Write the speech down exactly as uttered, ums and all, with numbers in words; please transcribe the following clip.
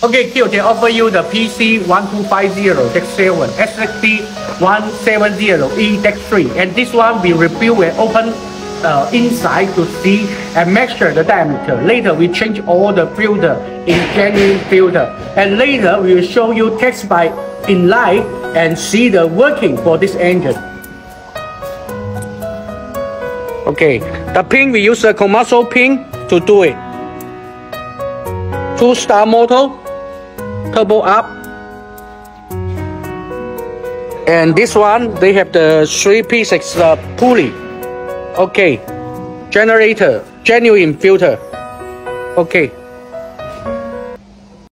Okay, Kyotechs offer you the P C one two five zero dash seven S six D one seventy E three, and this one we review and open uh, inside to see and measure the diameter. Later we change all the filter in genuine filter, and later we will show you test by in light and see the working for this engine. Okay, the pin we use a Komatsu pin to do it. Two star motor, turbo up, and this one they have the three pieces uh, pulley. Okay, generator, genuine filter. Okay.